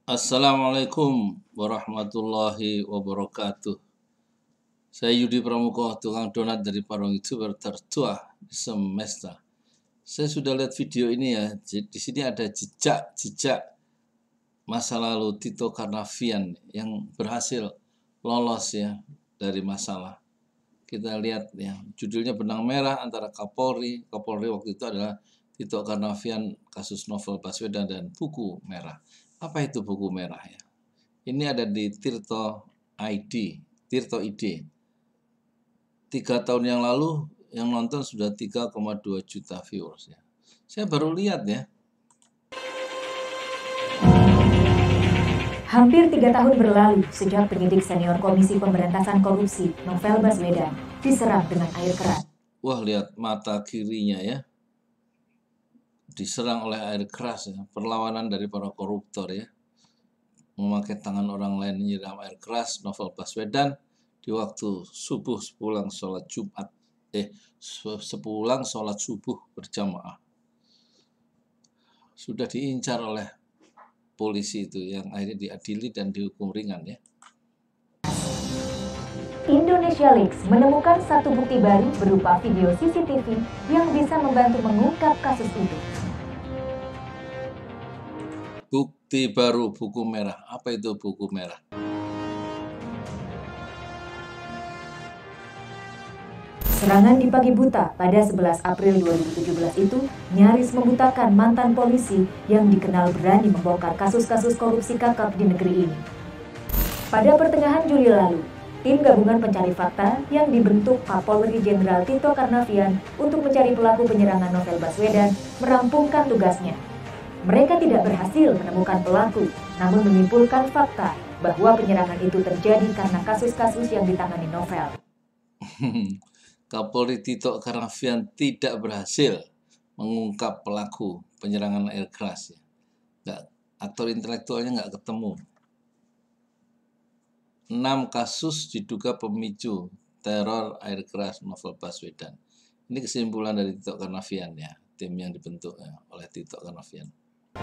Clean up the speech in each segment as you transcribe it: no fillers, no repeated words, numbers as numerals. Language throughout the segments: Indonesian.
Assalamualaikum warahmatullahi wabarakatuh. Saya Yudi Pramuko, tukang donat dari Parong YouTuber tertua di semesta. Saya sudah lihat video ini ya. Di sini ada jejak masa lalu Tito Karnavian yang berhasil lolos ya dari masalah. Kita lihat ya, judulnya benang merah antara Kapolri waktu itu adalah Tito Karnavian, kasus Novel Baswedan, dan buku merah. Apa itu buku merah ya? Ini ada di Tirto ID. 3 tahun yang lalu yang nonton sudah 3,2 juta viewers ya. Saya baru lihat ya. Hampir 3 tahun berlalu sejak penyidik senior Komisi Pemberantasan Korupsi Novel Baswedan diserang dengan air keras. Wah, lihat mata kirinya ya. Diserang oleh air keras ya. Perlawanan dari para koruptor ya. Memakai tangan orang lain menyiram air keras Novel Baswedan di waktu subuh sepulang sholat subuh berjamaah. Sudah diincar oleh polisi itu yang akhirnya diadili dan dihukum ringan ya. Indonesia Leaks menemukan satu bukti baru berupa video CCTV yang bisa membantu mengungkap kasus itu. Bukti baru buku merah. Apa itu buku merah? Serangan di pagi buta pada 11 April 2017 itu nyaris membutakan mantan polisi yang dikenal berani membongkar kasus-kasus korupsi kakap di negeri ini. Pada pertengahan Juli lalu, tim gabungan pencari fakta yang dibentuk Kapolri Jenderal Tito Karnavian untuk mencari pelaku penyerangan Novel Baswedan merampungkan tugasnya. Mereka tidak berhasil menemukan pelaku, namun menyimpulkan fakta bahwa penyerangan itu terjadi karena kasus-kasus yang ditangani Novel. Kapolri Tito Karnavian tidak berhasil mengungkap pelaku penyerangan air keras. Aktor intelektualnya nggak ketemu. 6 kasus diduga pemicu teror air keras Novel Baswedan. Ini kesimpulan dari Tito Karnavian ya, tim yang dibentuk ya, oleh Tito Karnavian.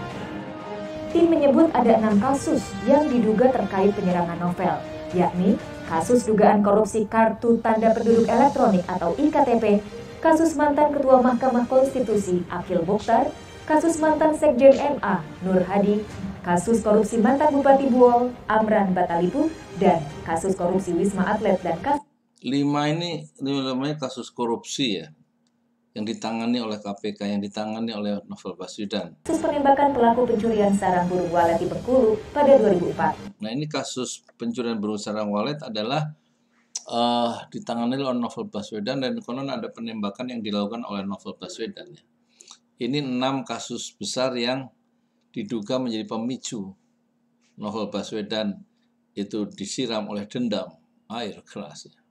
Tim menyebut ada 6 kasus yang diduga terkait penyerangan Novel, yakni kasus dugaan korupsi kartu tanda penduduk elektronik atau IKTP, kasus mantan Ketua Mahkamah Konstitusi Akil Mukhtar, kasus mantan Sekjen MA Nur Hadi, kasus korupsi mantan Bupati Buol Amran Batalipu, dan kasus korupsi Wisma Atlet dan kasus 5 ini namanya kasus korupsi ya, yang ditangani oleh KPK, yang ditangani oleh Novel Baswedan. Kasus penembakan pelaku pencurian sarang burung walet di Bengkulu pada 2004. Nah, ini kasus pencurian burung sarang walet adalah ditangani oleh Novel Baswedan, dan konon ada penembakan yang dilakukan oleh Novel Baswedan. Ya. Ini 6 kasus besar yang diduga menjadi pemicu Novel Baswedan itu disiram oleh dendam air keras. Ya.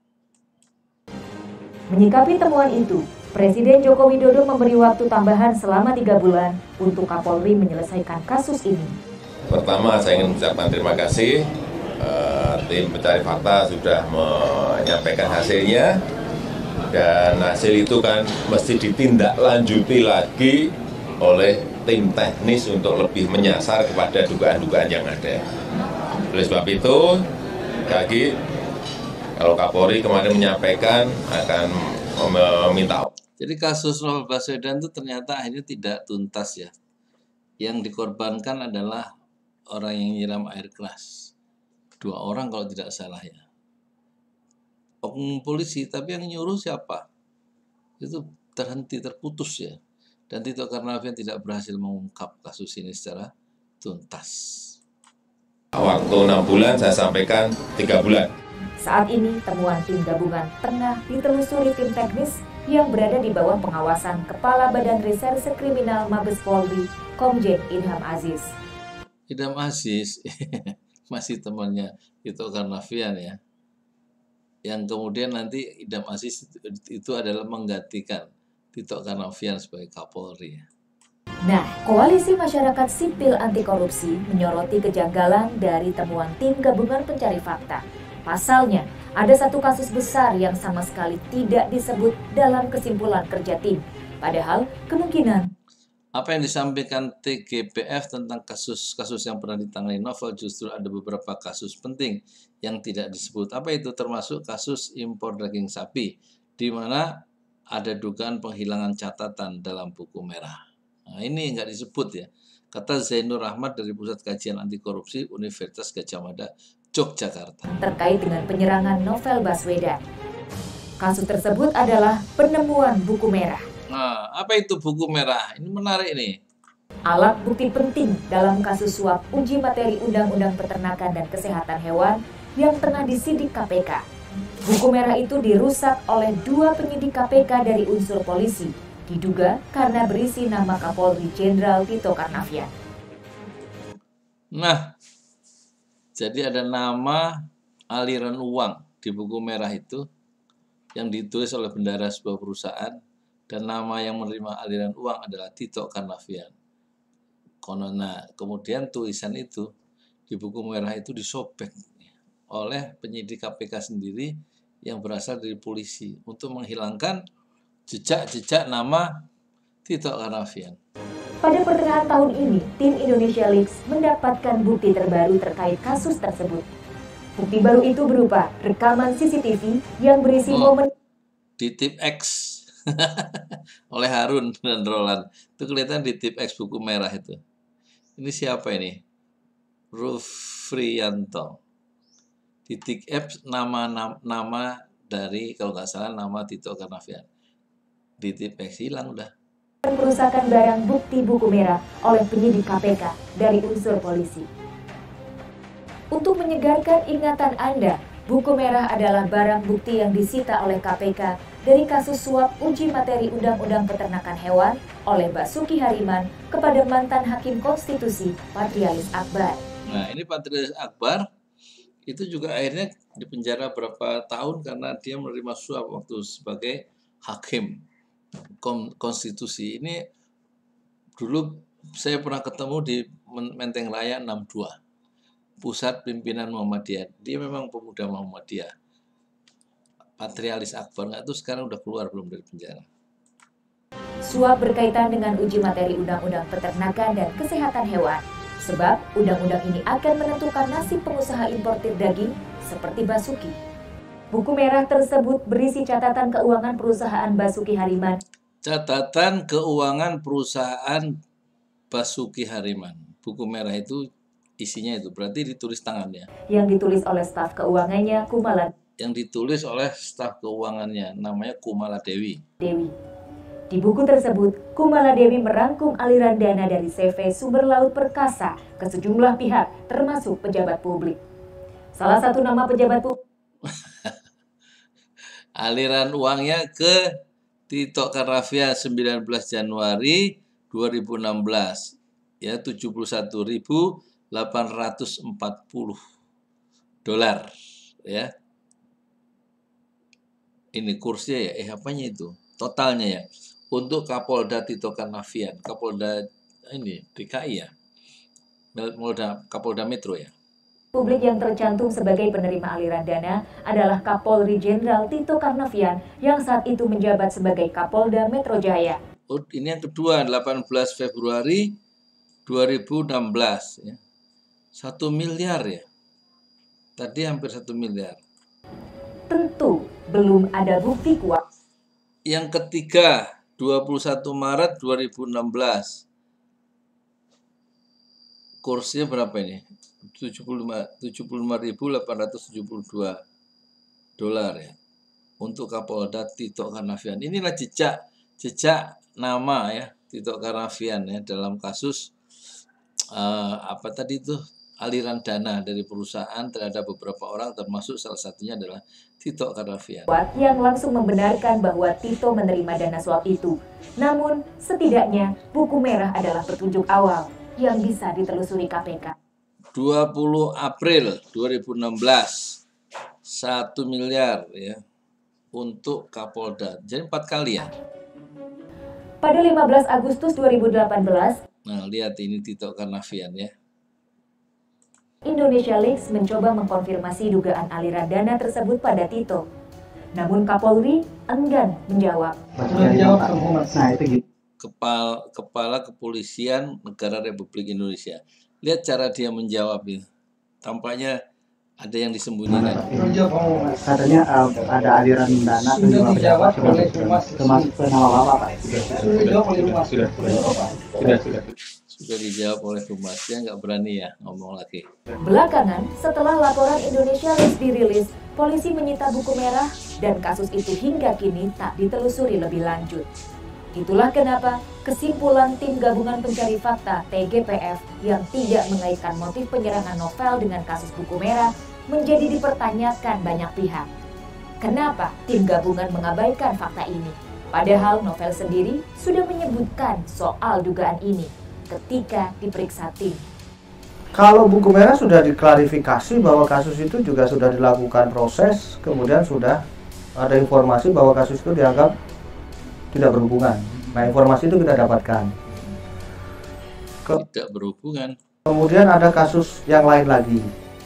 Menyikapi temuan itu, Presiden Joko Widodo memberi waktu tambahan selama 3 bulan untuk Kapolri menyelesaikan kasus ini. Pertama, saya ingin mengucapkan terima kasih. Tim pencari fakta sudah menyampaikan hasilnya, dan hasil itu kan mesti ditindaklanjuti lagi oleh tim teknis untuk lebih menyasar kepada dugaan-dugaan yang ada. Oleh sebab itu, lagi kalau Kapolri kemarin menyampaikan akan meminta. Jadi kasus Novel Baswedan itu ternyata akhirnya tidak tuntas ya. Yang dikorbankan adalah orang yang nyiram air keras. 2 orang kalau tidak salah ya. Oknum polisi, tapi yang nyuruh siapa? Itu terputus ya. Dan Tito Karnavian tidak berhasil mengungkap kasus ini secara tuntas. Waktu 6 bulan, saya sampaikan 3 bulan. Saat ini, temuan tim gabungan tengah ditelusuri tim teknis yang berada di bawah pengawasan Kepala Badan Reserse Kriminal Mabes Polri, Komjen Idham Aziz. Idham Aziz masih temannya Tito Karnavian ya. Yang kemudian nanti Idham Aziz itu adalah menggantikan Tito Karnavian sebagai Kapolri. Nah, Koalisi Masyarakat Sipil Anti Korupsi menyoroti kejanggalan dari temuan tim gabungan pencari fakta. Pasalnya, ada satu kasus besar yang sama sekali tidak disebut dalam kesimpulan kerja tim. Padahal kemungkinan Apa yang disampaikan TGPF tentang kasus-kasus yang pernah ditangani novel, justru ada beberapa kasus penting yang tidak disebut. Apa itu? Termasuk kasus impor daging sapi, di mana ada dugaan penghilangan catatan dalam buku merah. Nah, ini nggak disebut ya. Kata Zainur Rahmat dari Pusat Kajian Anti Korupsi Universitas Gadjah Mada, Yogyakarta. Terkait dengan penyerangan Novel Baswedan. Kasus tersebut adalah penemuan buku merah. Nah, apa itu buku merah? Ini menarik nih. Alat bukti penting dalam kasus suap uji materi Undang-Undang Peternakan dan Kesehatan Hewan yang tengah disidik KPK. Buku merah itu dirusak oleh 2 penyidik KPK dari unsur polisi, diduga karena berisi nama Kapolri Jenderal Tito Karnavian. Nah, jadi ada nama aliran uang di buku merah itu yang ditulis oleh bendahara sebuah perusahaan, dan nama yang menerima aliran uang adalah Tito Karnavian. Nah, kemudian tulisan itu di buku merah itu disobek oleh penyidik KPK sendiri yang berasal dari polisi untuk menghilangkan jejak-jejak nama Tito Karnavian. Pada pertengahan tahun ini, tim Indonesia Leaks mendapatkan bukti terbaru terkait kasus tersebut. Bukti baru itu berupa rekaman CCTV yang berisi momen di tip X oleh Harun dan Roland. Itu kelihatan di tip X buku merah itu. Ini siapa ini? Rufrianto. Di tip X nama dari, kalau nggak salah, nama Tito Karnavian. Di tip X hilang udah. Perusakan barang bukti buku merah oleh penyidik KPK dari unsur polisi. Untuk menyegarkan ingatan Anda, buku merah adalah barang bukti yang disita oleh KPK dari kasus suap uji materi Undang-Undang Peternakan Hewan oleh Basuki Hariman kepada mantan Hakim Konstitusi Patrialis Akbar. Nah, ini Patrialis Akbar itu juga akhirnya dipenjara berapa tahun karena dia menerima suap waktu sebagai Hakim Konstitusi. Ini dulu saya pernah ketemu di Menteng Raya 62. Pusat Pimpinan Muhammadiyah. Dia memang pemuda Muhammadiyah. Patrialis Akbar, nggak tahu sekarang udah keluar belum dari penjara. Suap berkaitan dengan uji materi Undang-Undang Peternakan dan Kesehatan Hewan. Sebab undang-undang ini akan menentukan nasib pengusaha importir daging seperti Basuki. Buku merah tersebut berisi catatan keuangan perusahaan Basuki Hariman. Catatan keuangan perusahaan Basuki Hariman. Buku merah itu isinya itu berarti ditulis tangannya. Yang ditulis oleh staf keuangannya Kumala. Yang ditulis oleh staf keuangannya namanya Kumala Dewi. Di buku tersebut, Kumala Dewi merangkum aliran dana dari CV Sumber Laut Perkasa ke sejumlah pihak, termasuk pejabat publik. Salah satu nama pejabat publik. Aliran uangnya ke Tito Karnavian 19 Januari 2016. Ya, 71.840 dolar ya. Ini kursnya ya, apanya itu? Totalnya ya. Untuk Kapolda Tito Karnavian, Kapolda ini DKI ya. Kapolda Metro ya. Publik yang tercantum sebagai penerima aliran dana adalah Kapolri Jenderal Tito Karnavian yang saat itu menjabat sebagai Kapolda Metro Jaya. Ini yang kedua, 18 Februari 2016 ya. 1 miliar ya. Tadi hampir 1 miliar. Tentu belum ada bukti kuat. Yang ketiga, 21 Maret 2016. Kursnya berapa ini? 75.872 dolar ya. Untuk Kapolda Tito Karnavian. Inilah jejak nama ya Tito Karnavian ya dalam kasus apa tadi itu, aliran dana dari perusahaan terhadap beberapa orang, termasuk salah satunya adalah Tito Karnavian. Yang langsung membenarkan bahwa Tito menerima dana suap itu. Namun setidaknya buku merah adalah petunjuk awal yang bisa ditelusuri KPK. 20 April 2016, 1 miliar ya untuk Kapolda. Jadi 4 kali ya. Pada 15 Agustus 2018, nah lihat ini Tito Karnavian ya. Indonesia Leaks mencoba mengkonfirmasi dugaan aliran dana tersebut pada Tito. Namun Kapolri enggan menjawab. Kepala Kepolisian Negara Republik Indonesia. Lihat cara dia menjawab itu. Tampaknya ada yang disembunyikan. Katanya ada aliran dana sudah dijawab oleh Humas termasuk ke nama Bapak, Pak. Sudah dijawab oleh Humas. Sudah dijawab oleh Humas. Dia nggak berani ya ngomong lagi. Belakangan, setelah laporan Indonesia List dirilis, polisi menyita buku merah dan kasus itu hingga kini tak ditelusuri lebih lanjut. Itulah kenapa kesimpulan Tim Gabungan Pencari Fakta (TGPF) yang tidak mengaitkan motif penyerangan novel dengan kasus buku merah menjadi dipertanyakan banyak pihak. Kenapa tim gabungan mengabaikan fakta ini? Padahal novel sendiri sudah menyebutkan soal dugaan ini ketika diperiksa tim. Kalau buku merah sudah diklarifikasi bahwa kasus itu juga sudah dilakukan proses, kemudian sudah ada informasi bahwa kasus itu dianggap tidak berhubungan. Nah, informasi itu kita dapatkan. Tidak berhubungan. Kemudian ada kasus yang lain lagi.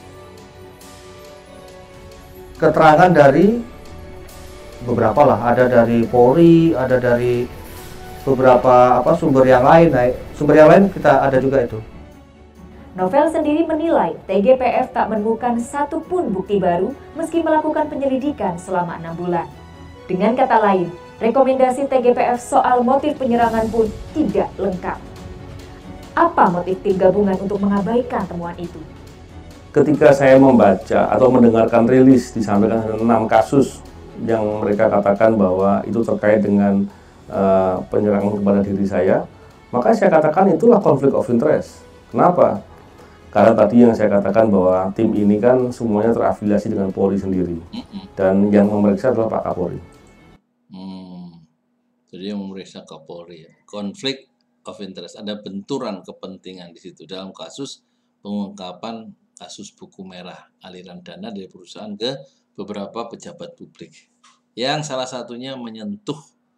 Keterangan dari beberapa lah, ada dari Polri, ada dari beberapa sumber yang lain. Nah, sumber yang lain kita ada juga itu. Novel sendiri menilai TGPF tak menemukan satupun bukti baru meski melakukan penyelidikan selama 6 bulan. Dengan kata lain, rekomendasi TGPF soal motif penyerangan pun tidak lengkap. Apa motif tim gabungan untuk mengabaikan temuan itu? Ketika saya membaca atau mendengarkan rilis disampaikan 6 kasus yang mereka katakan bahwa itu terkait dengan penyerangan kepada diri saya, maka saya katakan itulah konflik of interest. Kenapa? Karena tadi yang saya katakan bahwa tim ini kan semuanya terafiliasi dengan Polri sendiri, dan yang memeriksa adalah Pak Kapolri. Jadi yang memeriksa Kapolri, konflik of interest, ada benturan kepentingan di situ dalam kasus pengungkapan kasus buku merah, aliran dana dari perusahaan ke beberapa pejabat publik, yang salah satunya menyentuh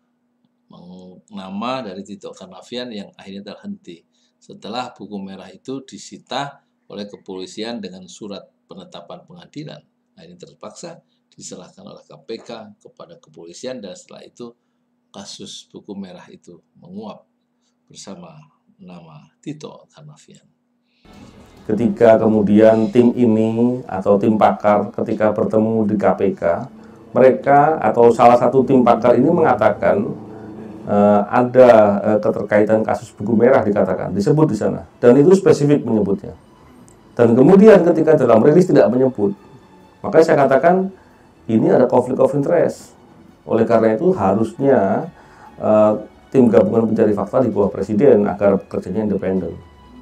nama dari Tito Karnavian yang akhirnya terhenti setelah buku merah itu disita oleh kepolisian dengan surat penetapan pengadilan. Nah, ini terpaksa diserahkan oleh KPK kepada kepolisian, dan setelah itu kasus buku merah itu menguap bersama nama Tito Karnavian. Ketika kemudian tim ini atau tim pakar ketika bertemu di KPK, mereka atau salah satu tim pakar ini mengatakan ada keterkaitan kasus buku merah, dikatakan, disebut di sana, dan itu spesifik menyebutnya. Dan kemudian ketika dalam rilis tidak menyebut, maka saya katakan ini ada konflik of interest. Oleh karena itu harusnya tim gabungan pencari fakta di bawah presiden agar kerjanya independen.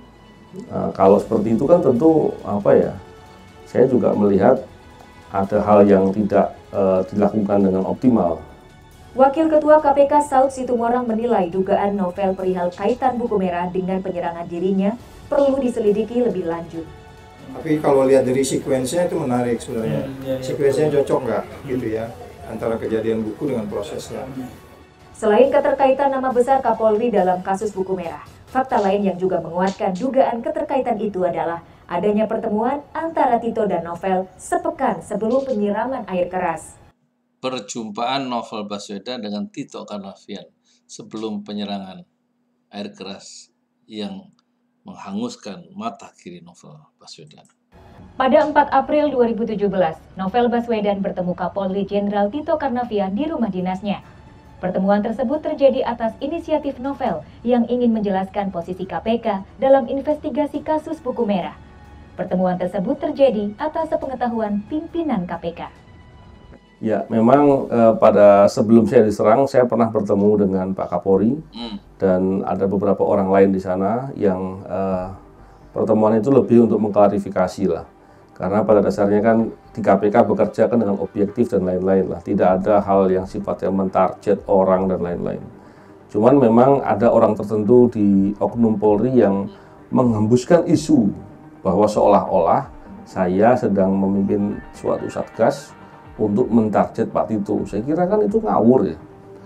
Kalau seperti itu kan tentu saya juga melihat ada hal yang tidak dilakukan dengan optimal. Wakil Ketua KPK Saud Situmorang menilai dugaan novel perihal kaitan buku merah dengan penyerangan dirinya perlu diselidiki lebih lanjut. Tapi kalau lihat dari sekuensinya itu menarik sebenarnya. Sekuensinya cocok nggak gitu ya antara kejadian buku dengan prosesnya. Selain keterkaitan nama besar Kapolri dalam kasus buku merah, fakta lain yang juga menguatkan dugaan keterkaitan itu adalah adanya pertemuan antara Tito dan Novel sepekan sebelum penyiraman air keras. Perjumpaan Novel Baswedan dengan Tito Karnavian sebelum penyerangan air keras yang menghanguskan mata kiri Novel Baswedan. Pada 4 April 2017, Novel Baswedan bertemu Kapolri Jenderal Tito Karnavian di rumah dinasnya. Pertemuan tersebut terjadi atas inisiatif Novel yang ingin menjelaskan posisi KPK dalam investigasi kasus buku merah. Pertemuan tersebut terjadi atas sepengetahuan pimpinan KPK. Ya, memang pada sebelum saya diserang, saya pernah bertemu dengan Pak Kapolri dan ada beberapa orang lain di sana yang pertemuan itu lebih untuk mengklarifikasi lah. Karena pada dasarnya kan di KPK bekerja kan dengan objektif dan lain-lain lah. Tidak ada hal yang sifatnya mentarget orang dan lain-lain. Cuman memang ada orang tertentu di Oknum Polri yang menghembuskan isu bahwa seolah-olah saya sedang memimpin suatu satgas untuk mentarget Pak Tito. Saya kira kan itu ngawur ya.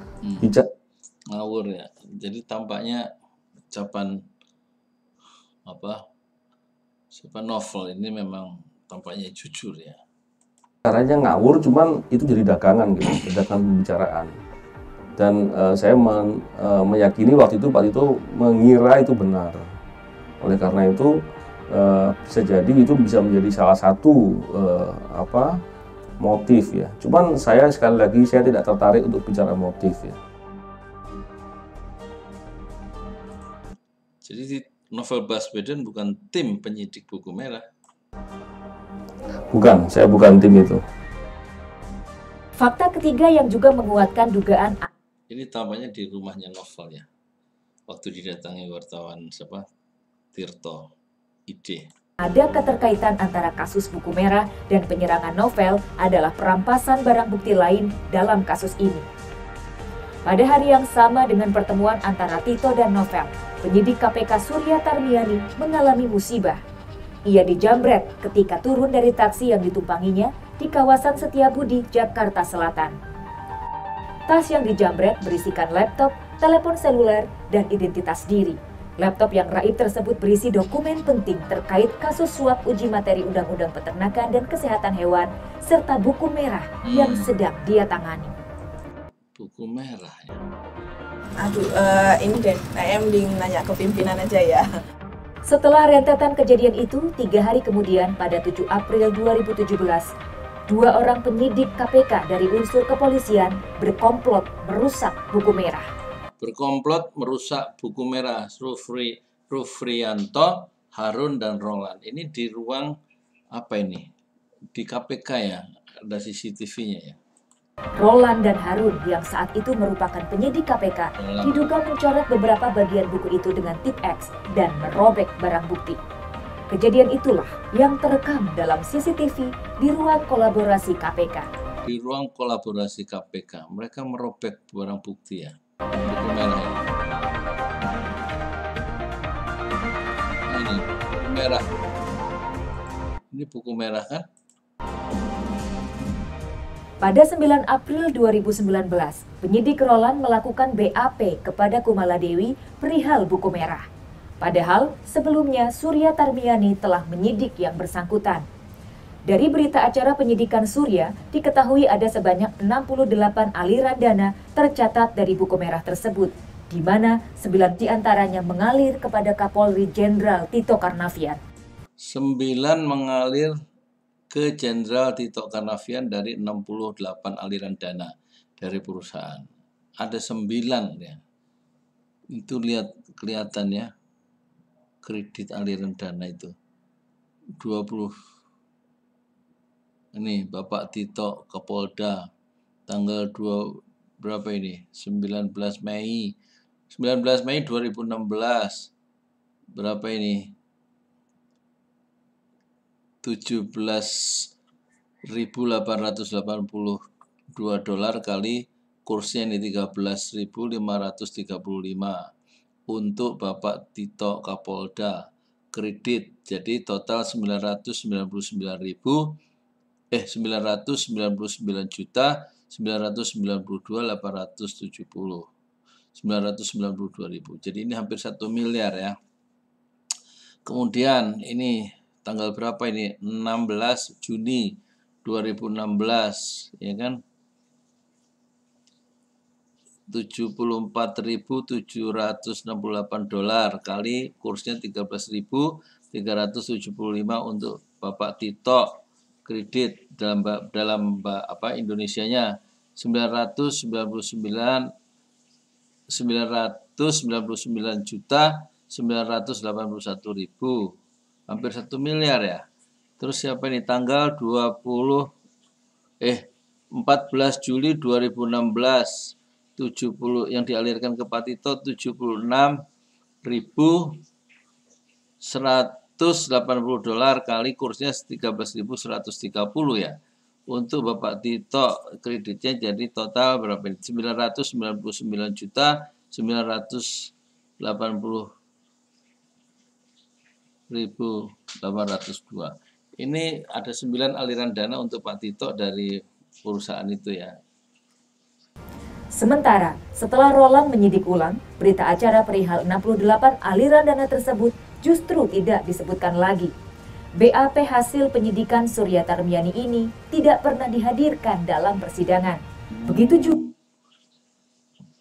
Ngawur ya. Jadi tampaknya ucapan Novel ini memang tampaknya jujur ya. Caranya ngawur, cuman itu jadi dagangan gitu, dagangan pembicaraan. Dan saya meyakini waktu itu Pak Tito mengira itu benar. Oleh karena itu bisa jadi itu bisa menjadi salah satu motif ya. Cuman saya sekali lagi saya tidak tertarik untuk bicara motif ya. Jadi Novel Baswedan bukan tim penyidik buku merah. Bukan, saya bukan tim itu. Fakta ketiga yang juga menguatkan dugaan Ini tampaknya di rumahnya Novel ya. Waktu didatangi wartawan siapa? Tirto Ide. ada keterkaitan antara kasus buku merah dan penyerangan Novel adalah perampasan barang bukti lain dalam kasus ini. Pada hari yang sama dengan pertemuan antara Tito dan Novel, penyidik KPK Surya Tarmiani mengalami musibah. Ia dijamret ketika turun dari taksi yang ditumpanginya di kawasan Setiabudi, Jakarta Selatan. Tas yang dijamret berisikan laptop, telepon seluler, dan identitas diri. Laptop yang raib tersebut berisi dokumen penting terkait kasus suap uji materi Undang-Undang Peternakan dan Kesehatan Hewan, serta buku merah yang sedang dia tangani. Buku merah ya. Aduh, ini deh, saya mending nanya ke pimpinan aja ya. Setelah rentetan kejadian itu, 3 hari kemudian pada 7 April 2017, 2 orang penyidik KPK dari unsur kepolisian berkomplot merusak buku merah. Berkomplot merusak buku merah Rufrianto, Harun, dan Roland. Ini di ruang apa ini? Di KPK ya, ada CCTV-nya ya. Roland dan Harun yang saat itu merupakan penyidik KPK diduga mencoret beberapa bagian buku itu dengan tip X dan merobek barang bukti. Kejadian itulah yang terekam dalam CCTV di ruang kolaborasi KPK. Di ruang kolaborasi KPK, mereka merobek barang bukti ya. Buku merah ya. Ini buku merah. Ini buku merah kan? Pada 9 April 2019, penyidik Roland melakukan BAP kepada Kumala Dewi perihal buku merah. Padahal sebelumnya Surya Tarmiani telah menyidik yang bersangkutan. Dari berita acara penyidikan Surya, diketahui ada sebanyak 68 aliran dana tercatat dari buku merah tersebut, di mana 9 diantaranya mengalir kepada Kapolri Jenderal Tito Karnavian. 9 mengalir ke Jenderal Tito Karnavian dari 68 aliran dana dari perusahaan. Ada 9 ya. Itu kelihatan ya. Kredit aliran dana itu. 20. Ini Bapak Tito ke Polda tanggal 2 berapa ini? 19 Mei 2016. Berapa ini? 17.882 dolar kali kursnya ini 13.535 untuk Bapak Tito Kapolda kredit. Jadi total 992.870. Jadi ini hampir 1 miliar ya. Kemudian ini tanggal berapa ini? 16 Juni 2016 ya kan? 74.768 dolar kali kursnya 13.375 untuk Bapak Tito kredit dalam Indonesianya 999.981.000, hampir 1 miliar ya. Terus siapa ini? Tanggal 14 Juli 2016 70 yang dialirkan ke Pak Tito 76.180 dolar kali kursnya 13.130 ya. Untuk Bapak Tito kreditnya jadi total berapa ini? 999.980.802. Ini ada 9 aliran dana untuk Pak Tito dari perusahaan itu ya. Sementara, setelah Roland menyidik ulang, berita acara perihal 68 aliran dana tersebut justru tidak disebutkan lagi. BAP hasil penyidikan Surya Tarmiani ini tidak pernah dihadirkan dalam persidangan. Begitu juga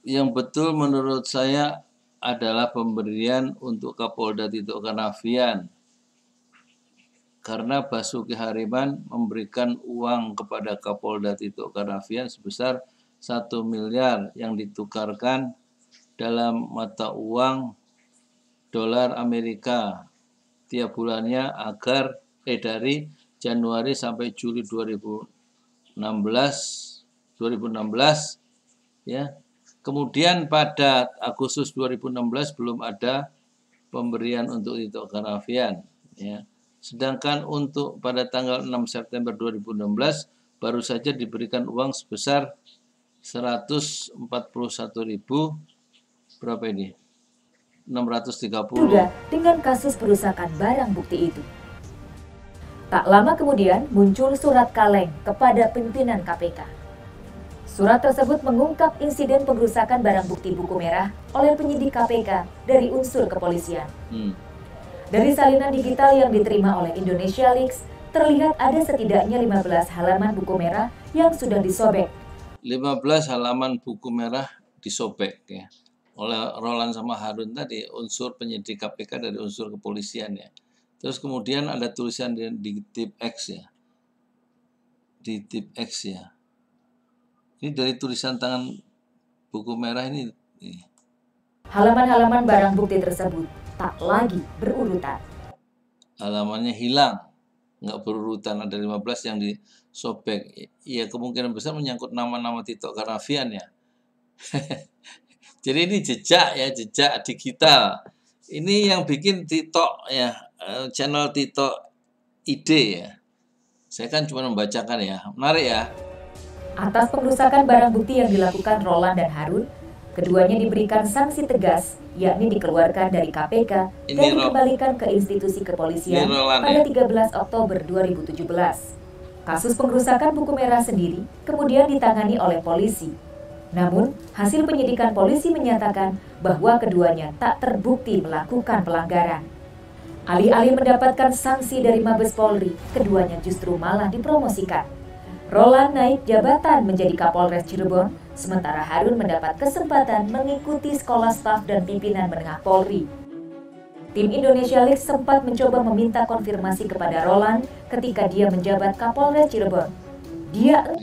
Yang betul menurut saya adalah pemberian untuk Kapolda Tito Karnavian. Karena Basuki Hariman memberikan uang kepada Kapolda Tito Karnavian sebesar 1 miliar yang ditukarkan dalam mata uang dolar Amerika tiap bulannya agar dari Januari sampai Juli 2016 ya. Kemudian pada Agustus 2016 belum ada pemberian untuk Tito Karnavian ya. Sedangkan untuk pada tanggal 6 September 2016 baru saja diberikan uang sebesar 141.000 berapa ini? 630. Juga dengan kasus perusakan barang bukti itu. Tak lama kemudian muncul surat kaleng kepada pimpinan KPK. Surat tersebut mengungkap insiden pengrusakan barang bukti buku merah oleh penyidik KPK dari unsur kepolisian. Dari salinan digital yang diterima oleh Indonesia Leaks, terlihat ada setidaknya 15 halaman buku merah yang sudah disobek. 15 halaman buku merah disobek ya oleh Roland sama Harun tadi, unsur penyidik KPK dari unsur kepolisian ya. Terus kemudian ada tulisan di tip X ya. Di tip X ya. Ini dari tulisan tangan buku merah ini. Halaman-halaman barang bukti tersebut tak lagi berurutan. Halamannya hilang, nggak berurutan, ada 15 yang disobek. Ya kemungkinan besar menyangkut nama-nama Tito Karnavian ya. Jadi ini jejak digital. Ini yang bikin Tito ya, channel Tito ID ya. Saya kan cuma membacakan ya, menarik ya. Atas pengrusakan barang bukti yang dilakukan Roland dan Harun, keduanya diberikan sanksi tegas, yakni dikeluarkan dari KPK dan dikembalikan ke institusi kepolisian pada 13 Oktober 2017. Kasus pengrusakan buku merah sendiri kemudian ditangani oleh polisi. Namun, hasil penyidikan polisi menyatakan bahwa keduanya tak terbukti melakukan pelanggaran. Alih-alih mendapatkan sanksi dari Mabes Polri, keduanya justru malah dipromosikan. Roland naik jabatan menjadi Kapolres Cirebon, sementara Harun mendapat kesempatan mengikuti sekolah staf dan pimpinan menengah Polri. Tim Indonesia Leaks sempat mencoba meminta konfirmasi kepada Roland ketika dia menjabat Kapolres Cirebon. Dia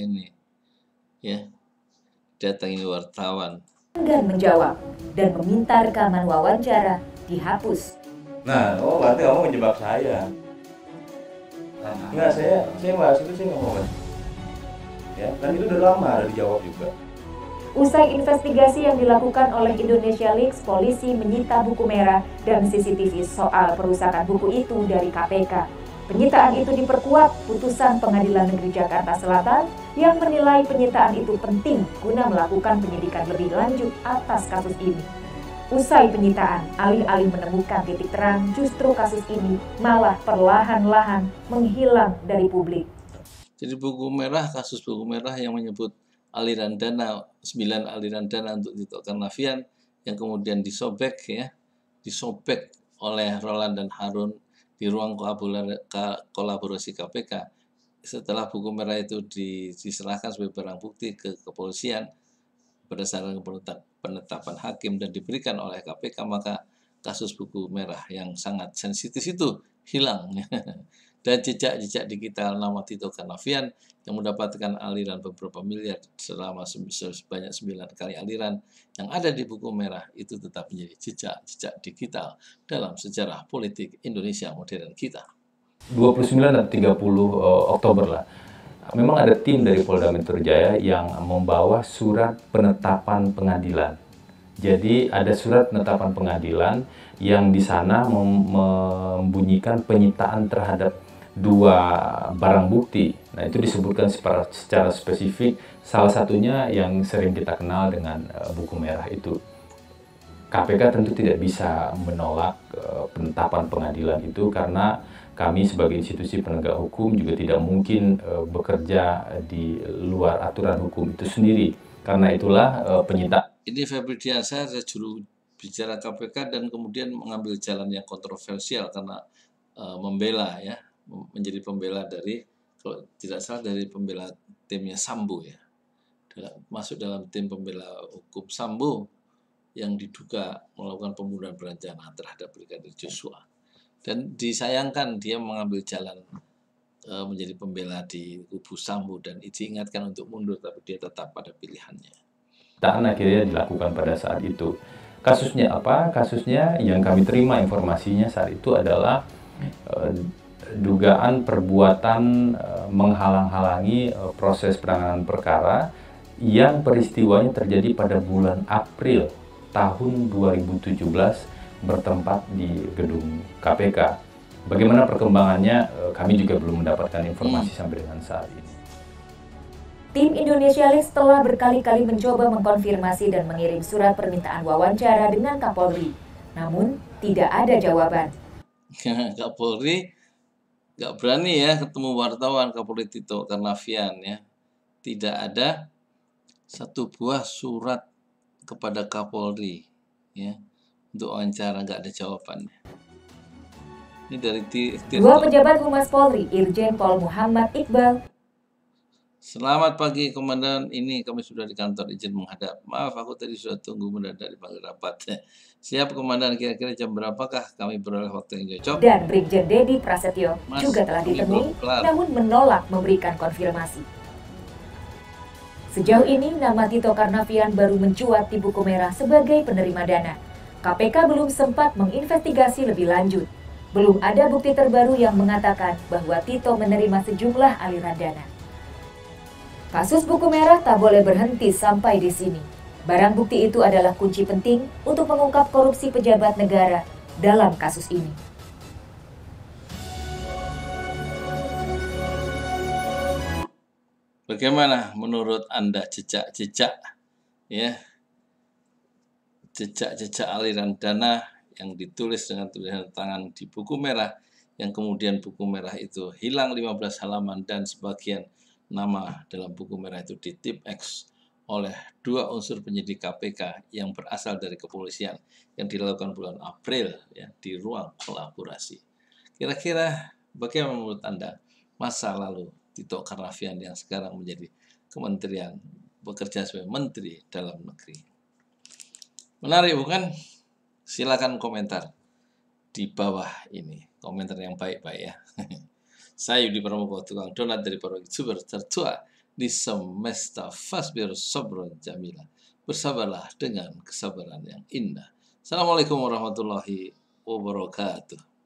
datangi wartawan enggan menjawab dan meminta rekaman wawancara dihapus. Nah, berarti kamu menjebak saya. Enggak, saya bahas itu nggak mau. Ya, kan itu udah lama ada dijawab juga. Usai investigasi yang dilakukan oleh Indonesia Leaks, polisi menyita buku merah dan CCTV soal perusakan buku itu dari KPK. Penyitaan itu diperkuat putusan Pengadilan Negeri Jakarta Selatan yang menilai penyitaan itu penting guna melakukan penyidikan lebih lanjut atas kasus ini. Usai penyitaan, alih-alih menemukan titik terang, justru kasus ini malah perlahan-lahan menghilang dari publik. Jadi kasus buku merah yang menyebut aliran dana, 9 aliran dana untuk Tito Karnavian yang kemudian disobek oleh Roland dan Harun di ruang kolaborasi KPK. Setelah buku merah itu diserahkan sebagai barang bukti ke kepolisian berdasarkan penetapan hakim dan diberikan oleh KPK, maka kasus buku merah yang sangat sensitif itu hilang. Dan jejak digital nama Tito Karnavian yang mendapatkan aliran beberapa miliar selama sebanyak 9 kali aliran yang ada di buku merah itu tetap menjadi jejak digital dalam sejarah politik Indonesia modern kita. 29 dan 30 Oktober lah. Memang ada tim dari Polda Metro Jaya yang membawa surat penetapan pengadilan. Jadi ada surat penetapan pengadilan yang di sana membunyikan penyitaan terhadap 2 barang bukti. Nah, itu disebutkan secara spesifik, salah satunya yang sering kita kenal dengan buku merah itu. KPK tentu tidak bisa menolak penetapan pengadilan itu karena kami sebagai institusi penegak hukum juga tidak mungkin bekerja di luar aturan hukum itu sendiri. Karena itulah penyitaan. Ini Febri Diansyah, saya juru bicara KPK dan kemudian mengambil jalan yang kontroversial karena membela ya, menjadi pembela dari, kalau tidak salah dari pembela timnya Sambo ya, masuk dalam tim pembela hukum Sambo yang diduga melakukan pembunuhan berencana terhadap Brigadir Joshua. Dan disayangkan dia mengambil jalan menjadi pembela di kubu Sambo dan diingatkan untuk mundur, tapi dia tetap pada pilihannya. Dan akhirnya dilakukan pada saat itu. Kasusnya apa? Kasusnya yang kami terima informasinya saat itu adalah dugaan perbuatan menghalang-halangi proses penanganan perkara yang peristiwanya terjadi pada bulan April tahun 2017 bertempat di gedung KPK. Bagaimana perkembangannya kami juga belum mendapatkan informasi sampai dengan saat ini. Tim Indonesia List telah berkali-kali mencoba mengkonfirmasi dan mengirim surat permintaan wawancara dengan Kapolri. Namun tidak ada jawaban. Kapolri nggak berani ya ketemu wartawan, Kapolri Tito Karnavian ya. Tidak ada satu buah surat kepada Kapolri ya untuk wawancara, nggak ada jawabannya. Ini dari dua pejabat Humas Polri, Irjen Pol Muhammad Iqbal. Selamat pagi Komandan, ini kami sudah di kantor, izin menghadap. Maaf aku tadi sudah tunggu mendadak dipanggil rapat. Siap Komandan, kira-kira jam berapakah kami beroleh waktu yang cocok? Dan Brigjen Dedi Prasetyo juga telah ditemui, namun menolak memberikan konfirmasi. Sejauh ini, nama Tito Karnavian baru mencuat di buku merah sebagai penerima dana. KPK belum sempat menginvestigasi lebih lanjut. Belum ada bukti terbaru yang mengatakan bahwa Tito menerima sejumlah aliran dana. Kasus buku merah tak boleh berhenti sampai di sini. Barang bukti itu adalah kunci penting untuk mengungkap korupsi pejabat negara dalam kasus ini. Bagaimana menurut Anda jejak-jejak ya? Jejak-jejak aliran dana yang ditulis dengan tulisan tangan di buku merah, yang kemudian buku merah itu hilang 15 halaman dan sebagian nama dalam buku merah itu ditip X oleh dua unsur penyidik KPK yang berasal dari kepolisian yang dilakukan bulan April ya di ruang kolaborasi. Kira-kira bagaimana menurut Anda masa lalu Tito Karnavian yang sekarang menjadi kementerian, bekerja sebagai menteri dalam negeri? Menarik bukan? Silakan komentar di bawah ini, komentar yang baik-baik ya. Saya Yudi Pramuko, tukang donat dari para youtuber tertua di semesta. Fasbir sabron jamila. Bersabarlah dengan kesabaran yang indah. Assalamualaikum warahmatullahi wabarakatuh.